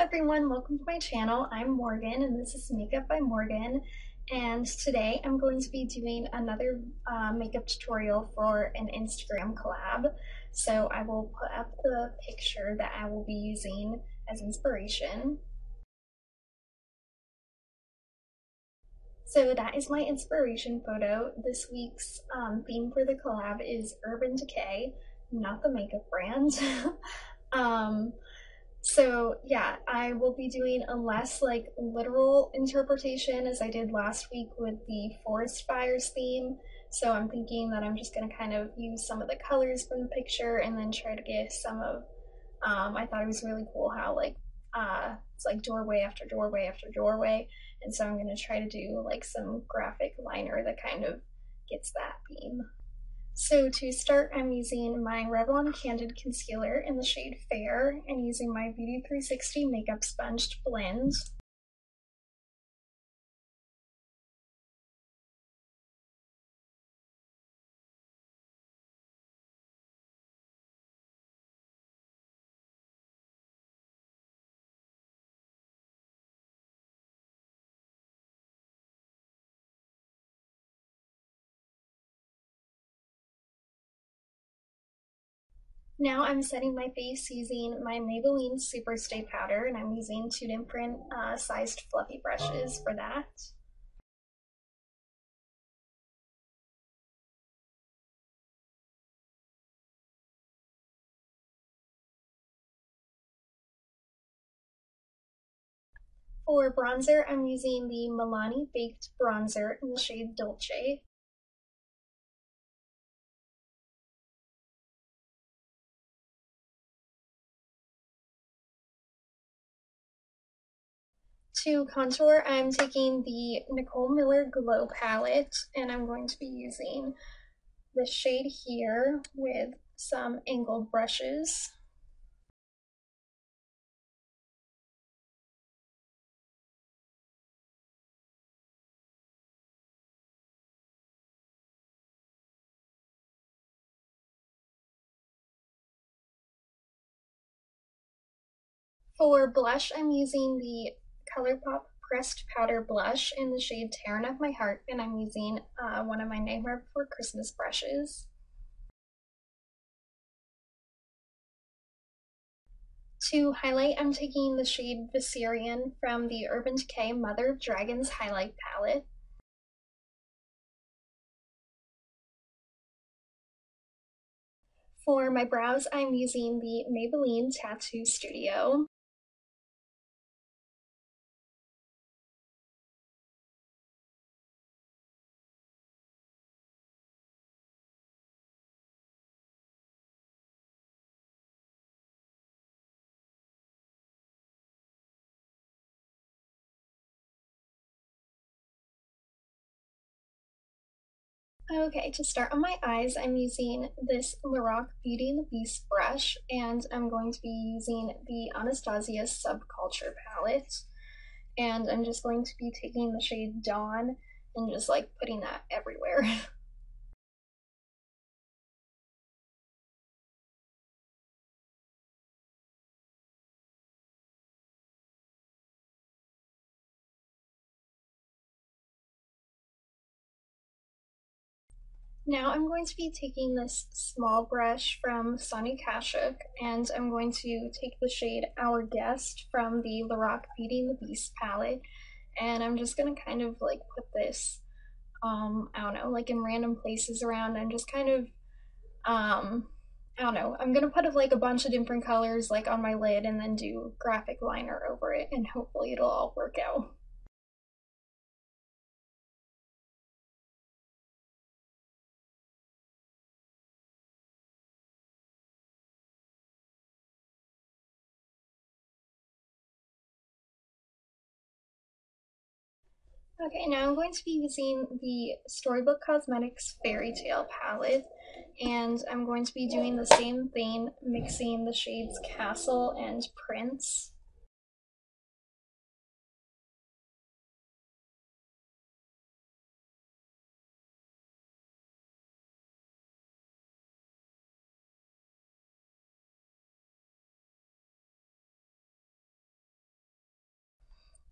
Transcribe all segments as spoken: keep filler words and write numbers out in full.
everyone, welcome to my channel. I'm Morgan and this is Makeup by Morgan, and today I'm going to be doing another uh, makeup tutorial for an Instagram collab. So I will put up the picture that I will be using as inspiration. So that is my inspiration photo. This week's um, theme for the collab is Urban Decay, not the makeup brand. um, So yeah, I will be doing a less like literal interpretation as I did last week with the forest fires theme. So I'm thinking that I'm just gonna kind of use some of the colors from the picture and then try to get some of, um, I thought it was really cool how like, uh, it's like doorway after doorway after doorway. And so I'm gonna try to do like some graphic liner that kind of gets that theme. So to start, I'm using my Revlon Candid Concealer in the shade Fair and using my Beauty three sixty Makeup Sponge to blend. Now I'm setting my face using my Maybelline Super Stay Powder, and I'm using two different uh, sized fluffy brushes for that. For bronzer, I'm using the Milani Baked Bronzer in the shade Dolce. To contour, I'm taking the Nicole Miller Glow Palette, and I'm going to be using the shade here with some angled brushes. For blush, I'm using the ColourPop Pressed Powder Blush in the shade Tearing Up My Heart, and I'm using uh, one of my Nightmare Before Christmas brushes. To highlight, I'm taking the shade Viserion from the Urban Decay Mother of Dragons highlight palette. For my brows, I'm using the Maybelline Tattoo Studio. Okay, to start on my eyes, I'm using this Lorac Beauty and the Beast brush, and I'm going to be using the Anastasia Subculture palette. And I'm just going to be taking the shade Dawn and just like putting that everywhere. Now I'm going to be taking this small brush from Sonia Kashuk, and I'm going to take the shade Our Guest from the Lorac Beauty and the Beast palette, and I'm just gonna kind of like put this, um, I don't know, like in random places around and just kind of, um, I don't know, I'm gonna put like a bunch of different colors like on my lid and then do graphic liner over it, and hopefully it'll all work out. Okay, now I'm going to be using the Storybook Cosmetics Fairy Tale palette, and I'm going to be doing the same thing, mixing the shades Castle and Prince.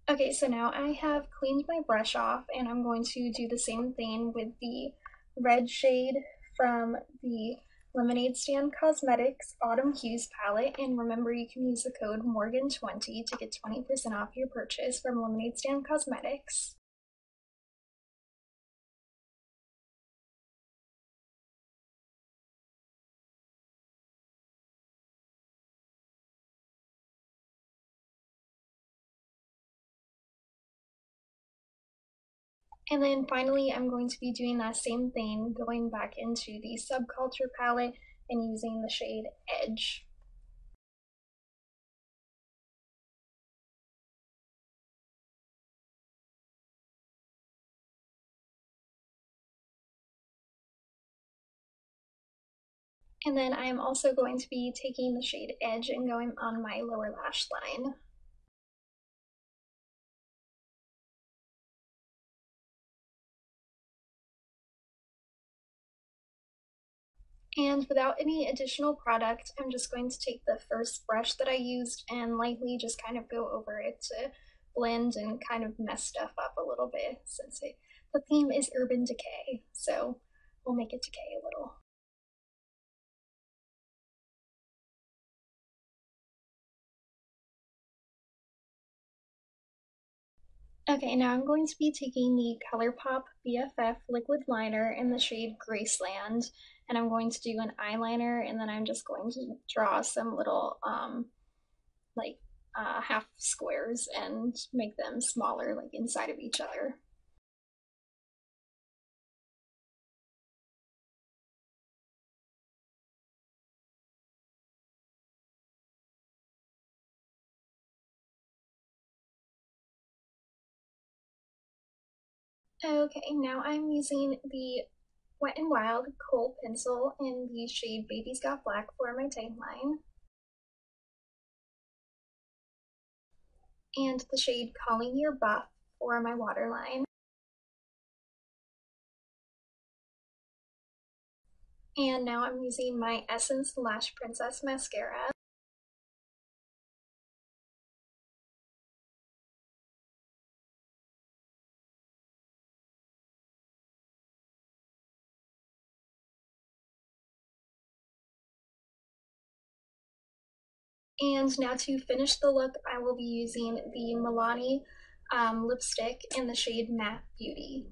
Okay, so now I have cleaned my brush off and I'm going to do the same thing with the red shade from the Lemonade Stand Cosmetics Autumn Hues palette. And remember, you can use the code Morgan twenty to get twenty percent off your purchase from Lemonade Stand Cosmetics. And then finally, I'm going to be doing that same thing, going back into the Subculture palette and using the shade Edge. And then I am also going to be taking the shade Edge and going on my lower lash line. And without any additional product, I'm just going to take the first brush that I used and lightly just kind of go over it to blend and kind of mess stuff up a little bit, since it, the theme is urban decay, so we'll make it decay a little. Okay, now I'm going to be taking the ColourPop B F F liquid liner in the shade Graceland, and I'm going to do an eyeliner, and then I'm just going to draw some little um, like uh, half squares and make them smaller, like inside of each other. Okay, now I'm using the Wet n Wild kohl pencil in the shade Baby's Got Black for my line, and the shade Calling Your Buff for my waterline. And now I'm using my Essence Lash Princess mascara. And now to finish the look, I will be using the Milani um, lipstick in the shade Matte Beauty.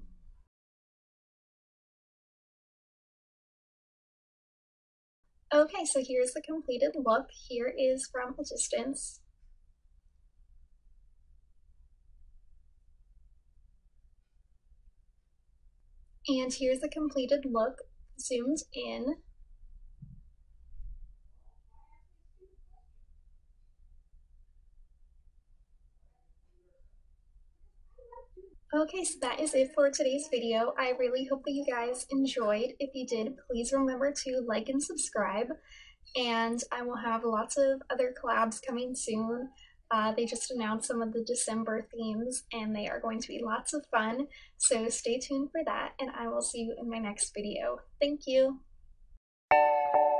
Okay, so here's the completed look. Here is from a distance. And here's the completed look zoomed in. Okay, so that is it for today's video. I really hope that you guys enjoyed. If you did, please remember to like and subscribe. And I will have lots of other collabs coming soon. Uh, they just announced some of the December themes, and they are going to be lots of fun. So stay tuned for that, and I will see you in my next video. Thank you.